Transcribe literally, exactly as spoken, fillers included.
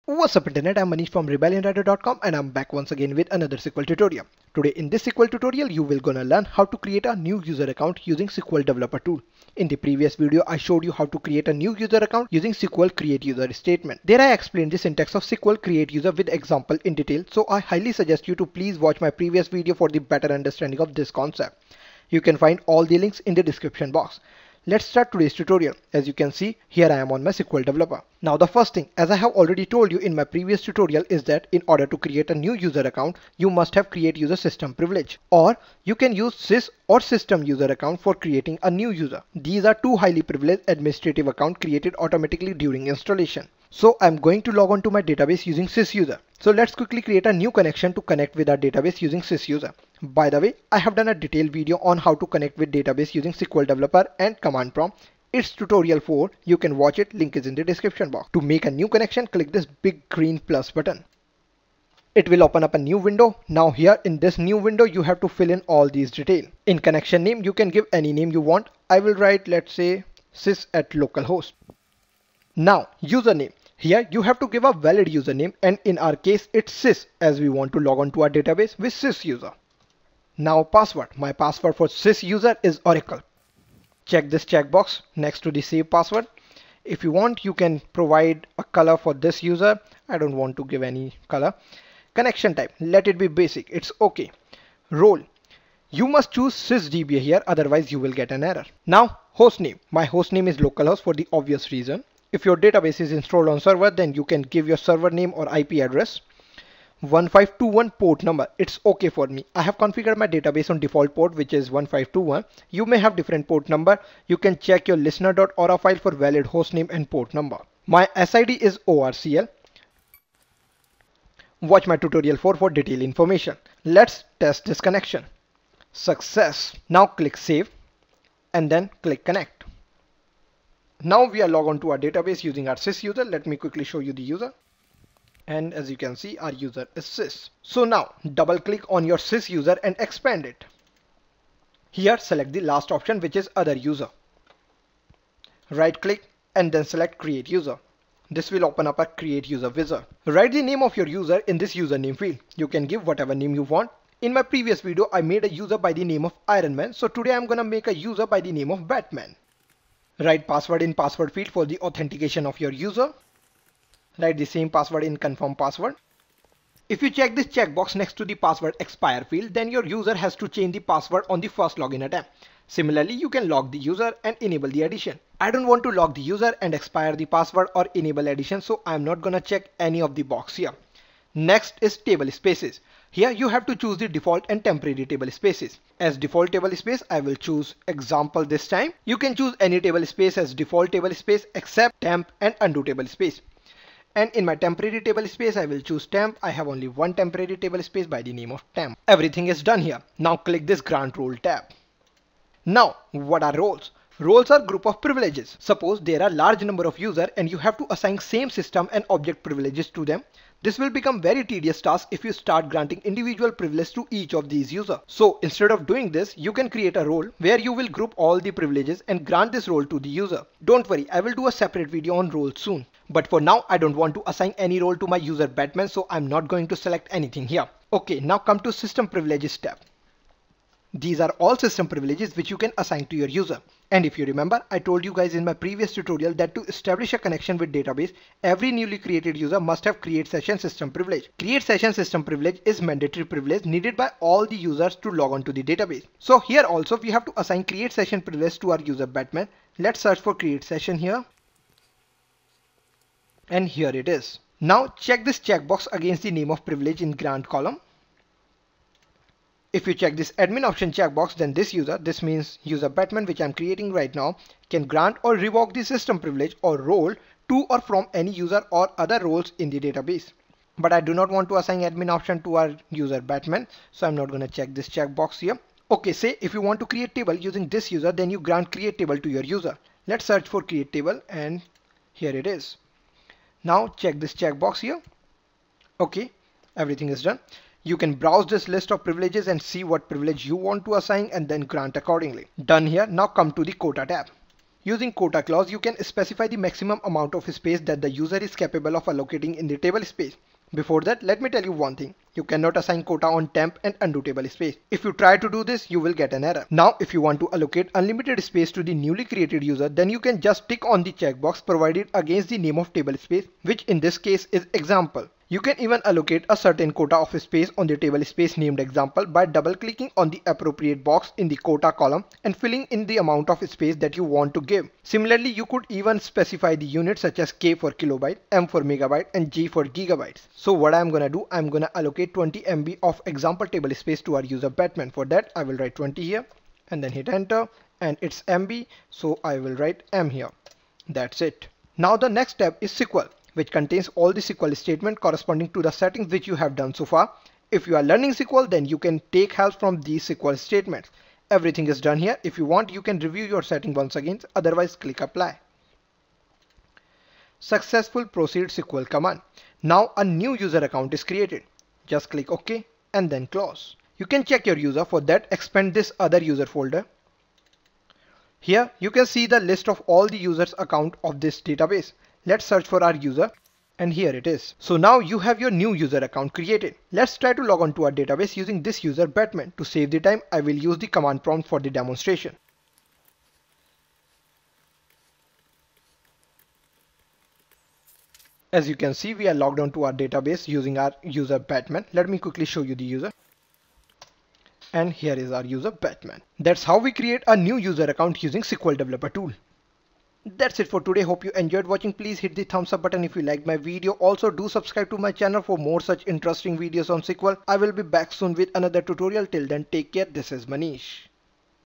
What's up internet, I'm Manish from Rebellion Rider dot com and I'm back once again with another S Q L tutorial. Today in this S Q L tutorial you will gonna learn how to create a new user account using S Q L Developer tool. In the previous video I showed you how to create a new user account using S Q L create user statement. There I explained the syntax of S Q L create user with example in detail, so I highly suggest you to please watch my previous video for the better understanding of this concept. You can find all the links in the description box. Let's start today's tutorial. As you can see, here I am on my S Q L Developer. Now the first thing, as I have already told you in my previous tutorial, is that in order to create a new user account, you must have create user system privilege, or you can use sys or system user account for creating a new user. These are two highly privileged administrative accounts created automatically during installation. So I'm going to log on to my database using sysuser. So let's quickly create a new connection to connect with our database using sysuser. By the way, I have done a detailed video on how to connect with database using S Q L Developer and command prompt. It's tutorial four. You can watch it. Link is in the description box. To make a new connection, click this big green plus button. It will open up a new window. Now here in this new window, you have to fill in all these details. In connection name, you can give any name you want. I will write, let's say, sys at localhost. Now username. Here you have to give a valid username, and in our case it's sys, as we want to log on to our database with sysuser. Now password. My password for sysuser is Oracle. Check this checkbox next to the save password. If you want, you can provide a color for this user. I don't want to give any color. Connection type, let it be basic. It's okay. Role. You must choose sysdb here, otherwise you will get an error. Now host name. My host name is localhost for the obvious reason. If your database is installed on server, then you can give your server name or I P address. one five two one port number. It's okay for me. I have configured my database on default port, which is one five two one. You may have different port number. You can check your listener dot aura file for valid hostname and port number. My S I D is O R C L. Watch my tutorial four for detailed information. Let's test this connection. Success. Now click save and then click connect. Now we are logged on to our database using our sysuser. Let me quickly show you the user. And as you can see, our user is sys. So now double click on your sysuser and expand it. Here select the last option, which is other user. Right click and then select create user. This will open up a create user wizard. Write the name of your user in this username field. You can give whatever name you want. In my previous video, I made a user by the name of Iron Man. So today I'm gonna make a user by the name of Batman. Write password in password field for the authentication of your user. Write the same password in confirm password. If you check this checkbox next to the password expire field, then your user has to change the password on the first login attempt. Similarly, you can log the user and enable the addition. I don't want to log the user and expire the password or enable addition, so I'm not gonna check any of the box here. Next is table spaces. Here you have to choose the default and temporary table spaces. As default table space, I will choose example this time. You can choose any table space as default table space except temp and undo table space. And in my temporary table space, I will choose temp. I have only one temporary table space by the name of temp. Everything is done here. Now click this grant role tab. Now, what are roles? Roles are group of privileges. Suppose there are large number of users and you have to assign same system and object privileges to them. This will become very tedious task if you start granting individual privilege to each of these users. So instead of doing this, you can create a role where you will group all the privileges and grant this role to the user. Don't worry, I will do a separate video on roles soon. But for now, I don't want to assign any role to my user Batman, so I'm not going to select anything here. Okay, now come to system privileges tab. These are all system privileges which you can assign to your user. And if you remember, I told you guys in my previous tutorial that to establish a connection with database, every newly created user must have create session system privilege. Create session system privilege is mandatory privilege needed by all the users to log on to the database. So here also we have to assign create session privilege to our user Batman. Let's search for create session here. And here it is. Now check this checkbox against the name of privilege in grant column. If you check this admin option checkbox, then this user, this means user Batman, which I'm creating right now, can grant or revoke the system privilege or role to or from any user or other roles in the database. But I do not want to assign admin option to our user Batman, so I'm not going to check this checkbox here. Okay, say if you want to create table using this user, then you grant create table to your user. Let's search for create table and here it is. Now check this checkbox here. Okay, everything is done. You can browse this list of privileges and see what privilege you want to assign and then grant accordingly. Done here. Now come to the quota tab. Using quota clause, you can specify the maximum amount of space that the user is capable of allocating in the table space. Before that, let me tell you one thing. You cannot assign quota on temp and undo table space. If you try to do this, you will get an error. Now, if you want to allocate unlimited space to the newly created user, then you can just tick on the checkbox provided against the name of table space, which in this case is example. You can even allocate a certain quota of space on the table space named example by double clicking on the appropriate box in the quota column and filling in the amount of space that you want to give. Similarly, you could even specify the units such as K for kilobyte, M for megabyte, and G for gigabytes. So what I'm gonna do, I'm gonna allocate twenty M B of example table space to our user Batman. For that, I will write twenty here and then hit enter, and it's M B, so I will write M here. That's it. Now the next step is S Q L, which contains all the S Q L statement corresponding to the settings which you have done so far. If you are learning S Q L, then you can take help from these S Q L statements. Everything is done here. If you want, you can review your setting once again. Otherwise, click apply. Successful proceed S Q L command. Now a new user account is created. Just click OK and then close. You can check your user. For that, expand this other user folder. Here you can see the list of all the users account of this database. Let's search for our user, and here it is. So now you have your new user account created. Let's try to log on to our database using this user Batman. To save the time, I will use the command prompt for the demonstration. As you can see, we are logged on to our database using our user Batman. Let me quickly show you the user. And here is our user Batman. That's how we create a new user account using S Q L Developer tool. That's it for today. Hope you enjoyed watching. Please hit the thumbs up button if you liked my video. Also do subscribe to my channel for more such interesting videos on S Q L. I will be back soon with another tutorial. Till then, take care. This is Manish.